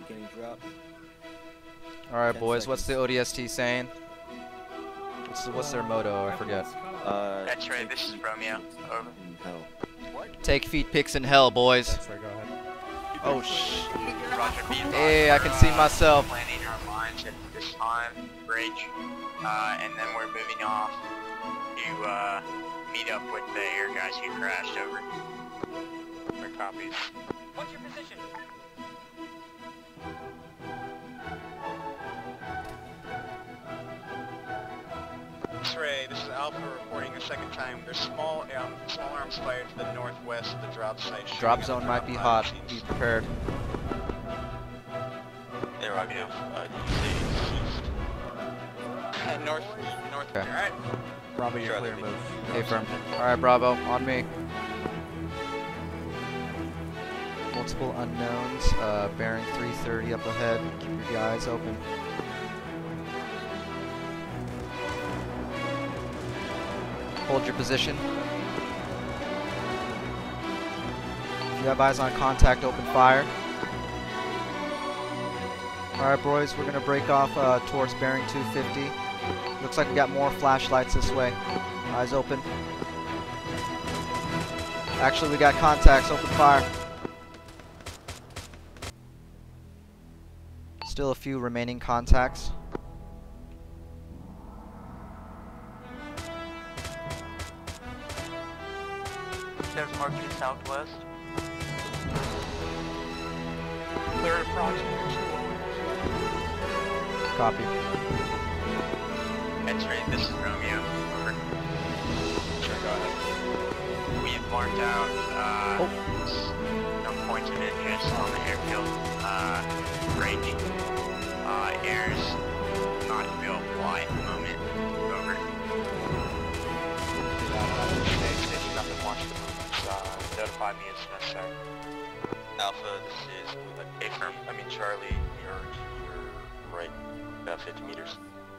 Beginning drop. Alright 10 boys, what's the seconds. ODST saying? What's their motto? I forget. That's right, this is Romeo. Over. Hell. Take feet pics in hell, boys. Sorry, go ahead. Oh shh. Roger, be advised, Hey, I can we're, see myself. Planning our lines at this time, bridge, and then we're moving off to meet up with the air guys who crashed over. For copies. What's your position? X-ray, this is Alpha reporting a second time. There's small arms fire to the northwest of the drop site. Drop zone might be hot. Be prepared. Hey, Romeo. North. Okay. Alright. Bravo, you're clear, move. Okay, firm. Alright, Bravo, on me. Multiple unknowns, bearing 330 up ahead. Keep your eyes open. Hold your position. If you have eyes on contact, open fire. Alright boys, we're gonna break off towards bearing 250. Looks like we got more flashlights this way. Eyes open. Actually, we got contacts. Open fire. Still a few remaining contacts. There's mark to southwest. Clear approximately. Copy. X-ray, this is Romeo. Over. Sure, go ahead. We have marked out some points of interest on the airfield. Raging. Air's not real fly at the moment. Over. Station, nothing launched the movements. Notify me as necessary. Alpha, this is A-firm. Charlie, you're right. About 50 meters.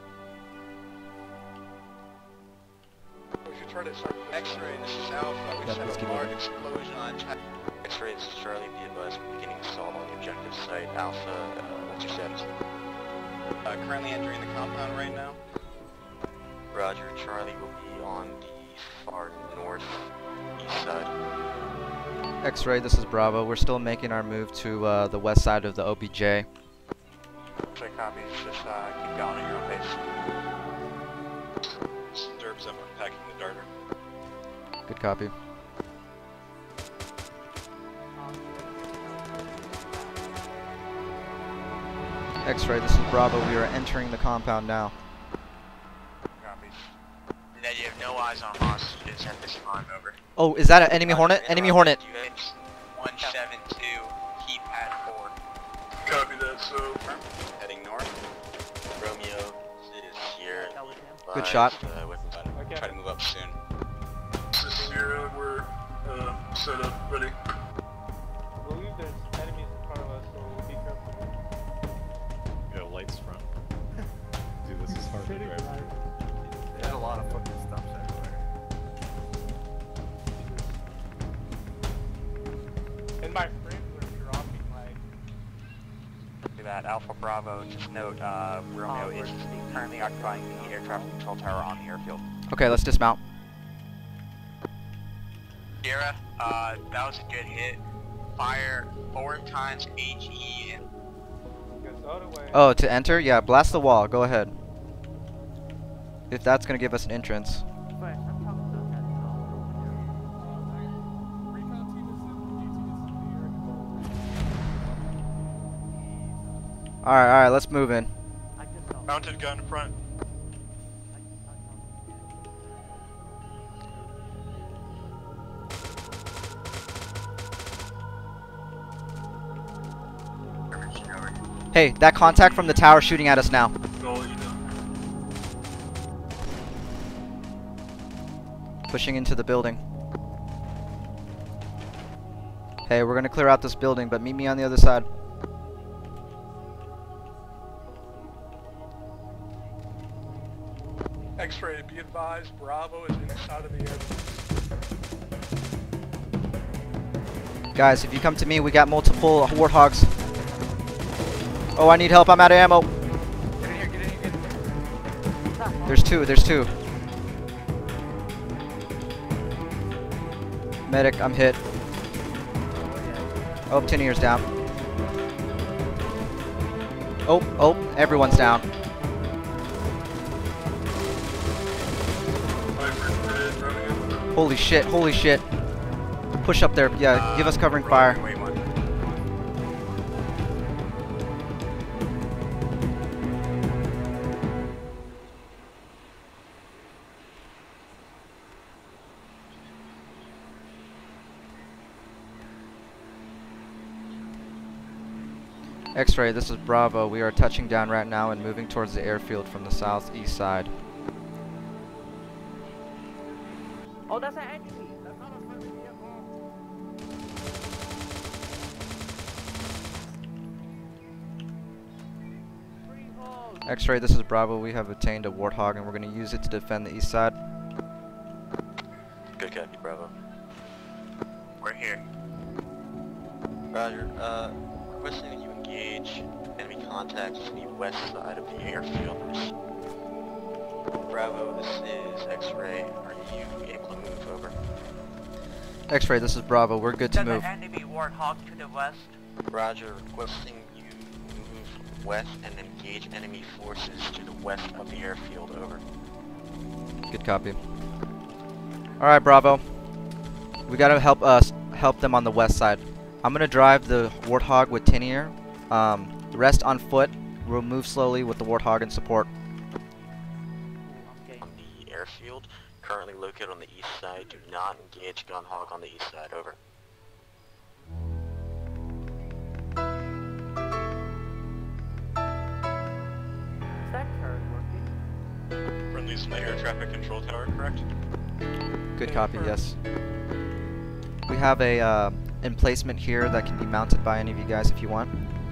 We should try to start. X-ray, this is Alpha. We Yep, just let's had keep a large moving. explosion on tap. X-ray, this is Charlie. Be advised, we're beginning assault on the objective site. Alpha, what's your status? Currently entering the compound right now. Roger, Charlie will be on the far northeast side. X-ray, this is Bravo. We're still making our move to the west side of the OBJ. Check copies. Just keep going at your own pace. Derbs, I'm unpacking the darter. Good copy. X-ray, this is Bravo. We are entering the compound now. Copies. Ned, you have no eyes on hostages at this time, over. Oh, is that an enemy Hornet? Enemy Hornet. It's 172, keypad 4. Copy that, so. Heading north. Romeo is here. Good shot. Weapons on. Okay. Try to move up soon. This is Sierra, we're set up, ready. I believe there's enemies in front of us, so we'll be careful. You got lights front. Dude, this is hard to drive through. There's a lot of fucking stuff everywhere. And my friends are dropping like. Do that. Alpha Bravo, just note, Romeo is currently occupying the air traffic control tower on the airfield. Okay, let's dismount. Sierra, that was a good hit. Fire 4 times HE and Goes the other way. Oh, to enter? Yeah, blast the wall. Go ahead. If that's gonna give us an entrance. Alright, let's move in. Mounted gun in front. Hey, that contact from the tower shooting at us now. I'll let you know. Pushing into the building. Hey, we're gonna clear out this building, but meet me on the other side. X-ray, be advised, Bravo is inside of the air. Guys, if you come to me, we got multiple warthogs. Oh, I need help. I'm out of ammo. Get in here, get in here, get in here. There's two. Medic, I'm hit. Oh, Tinier's down. Oh, everyone's down. Holy shit. Push up there. Yeah, give us covering fire. Wait, one. X-ray, this is Bravo. We are touching down right now and moving towards the airfield from the southeast side. Oh, that's an enemy. That's not a friendly vehicle. Freehold. X-ray, this is Bravo. We have obtained a Warthog and we're going to use it to defend the east side. Good copy, Bravo. We're here. Roger. Requesting that you engage enemy contacts to the west side of the airfield. Bravo, this is X-ray. Are you able to move over? X-ray, this is Bravo. We're good to There's move. an enemy warthog to the west. Roger. Requesting you move west and engage enemy forces to the west of the airfield. Over. Good copy. Alright, Bravo. We gotta help them on the west side. I'm gonna drive the Warthog with Tinier. The rest on foot. We'll move slowly with the Warthog in support. Okay. On the airfield, currently located on the east side. Do not engage Gunhawk on the east side. Over. Is that turret working? Friendly's in the air traffic control tower, correct? Good copy, yes. We have a emplacement here that can be mounted by any of you guys if you want.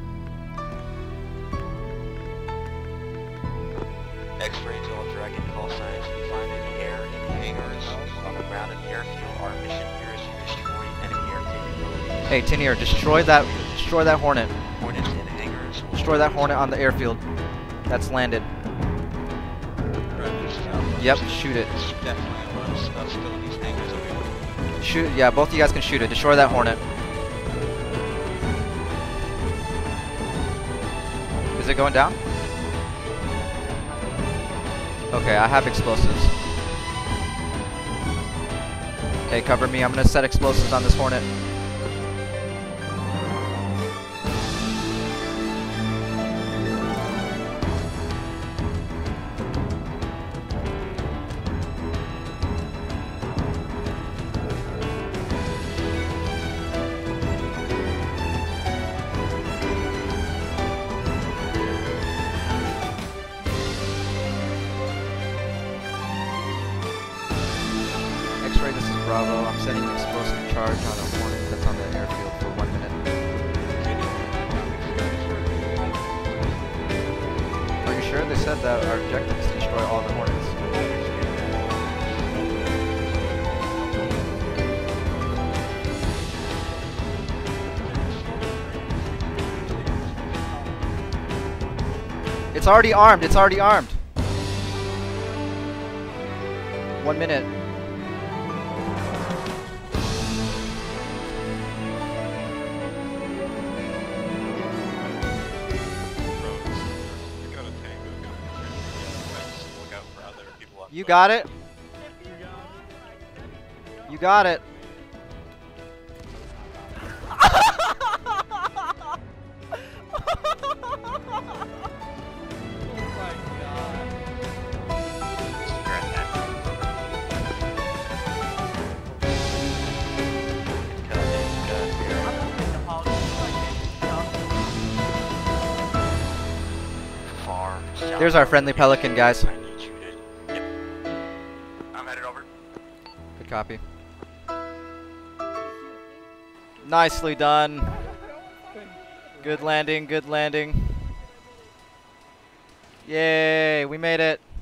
X-ray Delta Dragon call signs you find in the air, in the hangars, on the ground in the airfield. Our mission here is to destroy enemy air capabilities. Hey, Tinier, destroy that Hornet. Hornets in hangars. Destroy that Hornet on the airfield. That's landed. Yep, shoot it. There's definitely a lot of stuff still in these hangars over here. Shoot, yeah, both of you guys can shoot it. Destroy that Hornet. Is it going down? Okay, I have explosives. Okay, cover me. I'm gonna set explosives on this Hornet. X-ray, this is Bravo. I'm setting an explosive charge on a Hornet that's on the airfield for 1 minute. Are you sure? They said that our objective is to destroy all the Hornets. It's already armed. It's already armed. 1 minute. You got it. You got it. There's our friendly Pelican, guys. I need you to... Yep. I'm headed over. Good copy. Nicely done. Good landing, good landing. Yay, we made it.